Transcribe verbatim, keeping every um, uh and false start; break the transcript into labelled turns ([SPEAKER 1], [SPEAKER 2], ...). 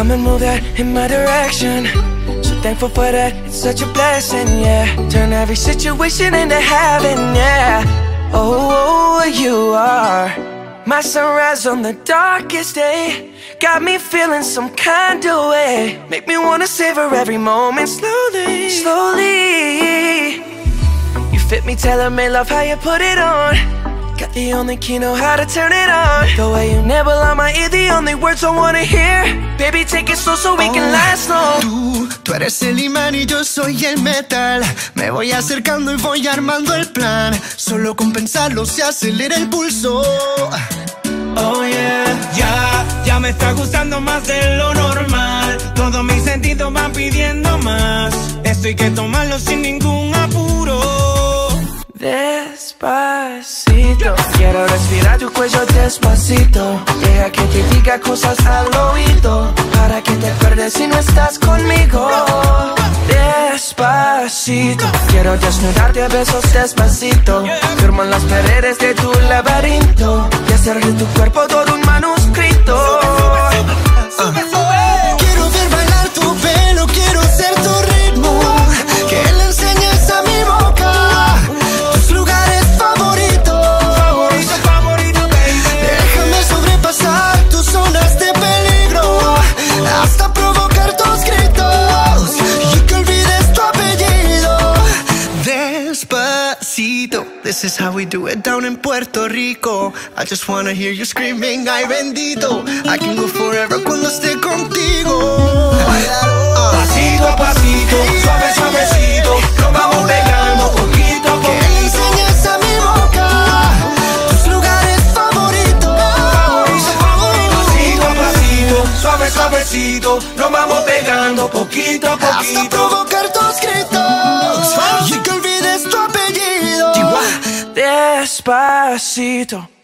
[SPEAKER 1] Come and move that in my direction. So thankful for that, it's such a blessing, yeah. Turn every situation into heaven, yeah. Oh, you are my sunrise on the darkest day. Got me feeling some kind of way. Make me wanna savor every moment slowly, slowly. You fit me, tailor-made, love how you put it on. Got the only key, know how to turn it on. The way you nibble on my ear, the only words I wanna hear. Baby, take it slow so we can last long.
[SPEAKER 2] Tú, tú eres el imán y yo soy el metal. Me voy acercando y voy armando el plan. Solo con pensarlo se acelera el pulso.
[SPEAKER 3] Oh yeah, ya, ya me está gustando más de lo normal. Todos mis sentidos van pidiendo más. Esto hay que tomarlo sin ningún apuro.
[SPEAKER 1] Despacito, quiero respirar tu cuello despacito. Deja que te diga cosas al oído, para que te acuerdes si no estás conmigo. Despacito, quiero desnudarte a besos despacito. Firmo en las paredes de tu laberinto y hacer de tu cuerpo todo un manuscrito.
[SPEAKER 2] uh. Quiero ver bailar tu pelo, quiero ser tu ritmo. Que le enseñes a mi boca tus lugares favoritos.
[SPEAKER 3] Favorito, favorito, baby.
[SPEAKER 2] Déjame sobrepasar tus zonas de peligro, hasta provocar tus gritos y que olvides tu apellido. Despacito, this is how we do it down in Puerto Rico. I just wanna hear you screaming, ay bendito. I can go forever cuando esté contigo.
[SPEAKER 3] Pasito a pasito, suave, suavecito, nos vamos pegando poquito a
[SPEAKER 2] Que le
[SPEAKER 3] poquito.
[SPEAKER 2] enseñes a mi boca tus lugares favoritos.
[SPEAKER 3] Favorito, favorito, pasito a pasito, suave, suavecito, nos vamos pegando poquito a
[SPEAKER 2] Hasta
[SPEAKER 3] poquito.
[SPEAKER 2] provocar tus gritos y que olvides tu apellido.
[SPEAKER 1] Despacito.